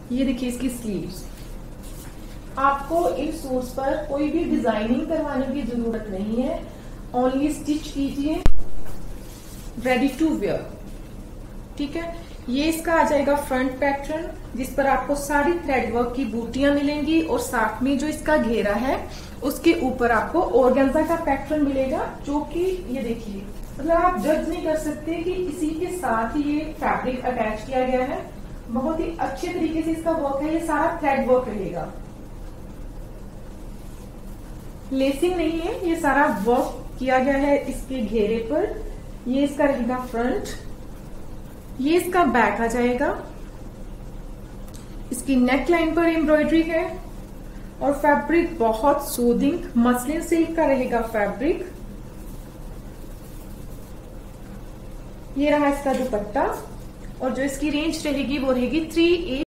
ये देखिए इसकी स्लीव्स। आपको इन सूट्स पर कोई भी डिजाइनिंग करवाने की जरूरत नहीं है, ओनली स्टिच कीजिए, रेडी टू वेयर। ठीक है, ये इसका आ जाएगा फ्रंट पैटर्न, जिस पर आपको सारी थ्रेड वर्क की बूटियां मिलेंगी और साथ में जो इसका घेरा है उसके ऊपर आपको ऑर्गेन्जा का पैटर्न मिलेगा, जो कि ये देखिए, मतलब आप जज नहीं कर सकते कि इसी के साथ ही ये फैब्रिक अटैच किया गया है। बहुत ही अच्छे तरीके से इसका वर्क है, ये सारा थ्रेड वर्क रहेगा, लेसिंग नहीं है, ये सारा वर्क किया गया है इसके घेरे पर। ये इसका रहेगा फ्रंट, ये इसका बैक आ जाएगा, इसकी नेक लाइन पर एम्ब्रॉयडरी है और फैब्रिक बहुत सूदिंग मसलिन सिल्क का रहेगा फैब्रिक। ये रहा इसका दुपट्टा और जो इसकी रेंज रहेगी वो रहेगी 3